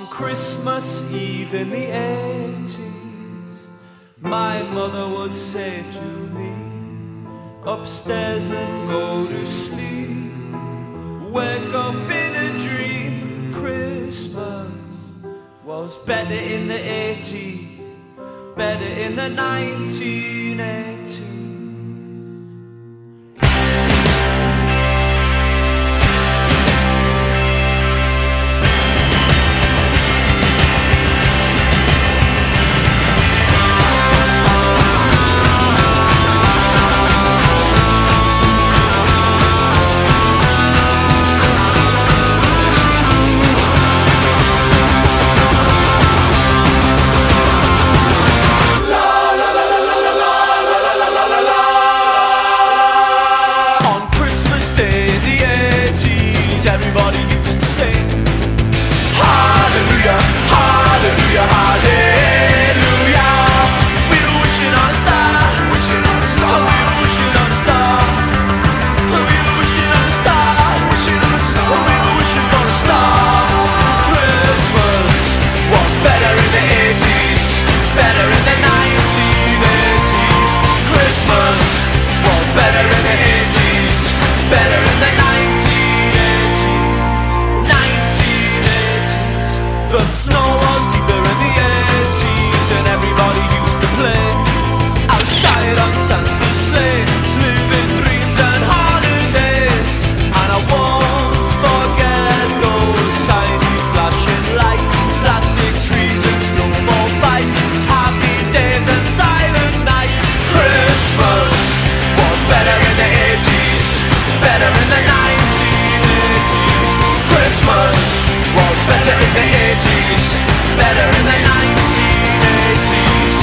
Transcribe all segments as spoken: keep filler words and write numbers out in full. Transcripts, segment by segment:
On Christmas Eve in the eighties, my mother would say to me, upstairs and go to sleep, wake up in a dream. Christmas was better in the eighties, better in the nineteen eighties. Everybody used to sing hallelujah, hallelujah, hallelujah. We were wishing on a star, wishing on a star. We were wishing on a star. We were wishing on a star, wishing on a star. We were wishing for a star. Christmas was better in the eighties, better in the nineteen eighties. Christmas was better in the eighties, better in the nineteen. The snow was deeper in the eighties, and everybody used to play outside on Santa's sleigh, living dreams and holidays. And I won't forget those tiny flashing lights, plastic trees and snowball fights, happy days and silent nights. Christmas was better in the eighties, better in the nineteen eighties. Christmas was better in the eighties, better in the nineteen eighties.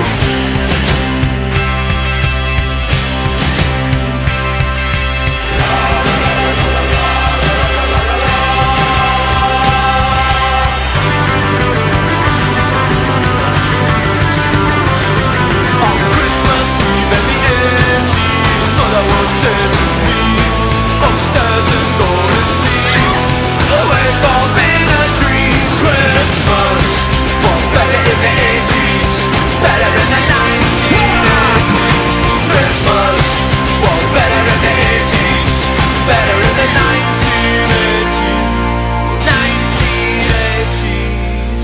On Christmas Eve in the eighties, mother would say to me, upstairs and go to sleep, wake up in a dream. Christmas was better in the eighties, better in the nineteen eighties. Christmas was better in the eighties, better in the nineteen eighties. nineteen eighties.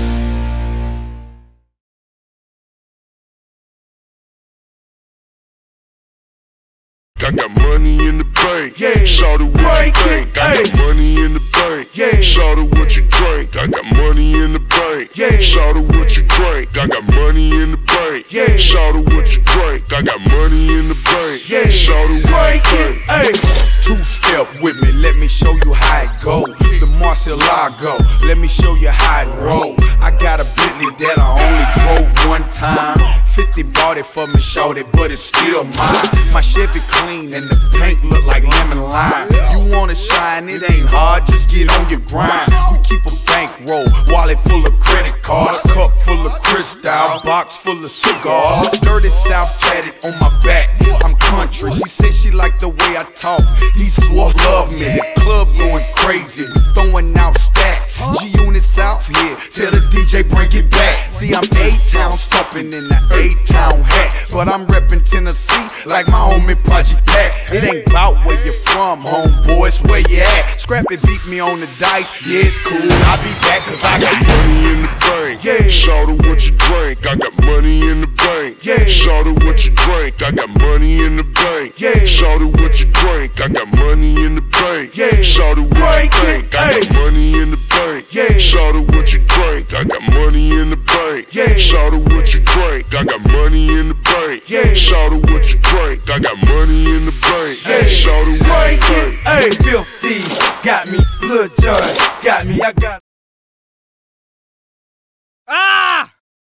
I got money in the bank, yeah. Shout out what you think. I got money in the bank, yeah. Shout out what you drink. I got money in the bank, yeah. Shout out what you drink. I got money in the bank, yeah. Shout out what you drink. I got money in the bank, yeah. Shout out what you drink. Hey, two step with me, let me show you how it go. The Marcelago, let me show you how it roll. I got a Bentley that I only drove one time. fifty bought it for me, showed it, but it's still mine. My Chevy clean and the paint look like lemon lime. You wanna shine, it ain't hard, just get on your grind. We keep a bankroll, wallet full of credit cards, cup full of Cristal, box full of cigars. Dirty South tatted on my back, I'm country. She said she liked the way I talk, these boys love me. The club going crazy, we throwing out stacks. G-Unit South here, tell the D J bring it back. See, I'm A-Town stomping in the A-Town hat, but I'm reppin' Tennessee like my homie Project Pat. It ain't bout where you from, homeboy, it's where you at. Scrappy beat me on the dice, yeah, it's cool, I'll be back cause I got money in the bank, yeah. Shout out what you drink. I got money in the bank, yeah. Shout out what you drink. I got money in the bank, yeah. Shout out what you drink. I got money in the bank, yeah. Shout out what you drink. I got money in the bank, yeah. Shout out what you drink. I got money in the bank, yeah. Shout out what you drink. I got money in the bank, yeah. Shout out what you drink. I got money in the bank, yeah. Shout out what you drink. Hey, filthy, got me, Lil John, got me, I got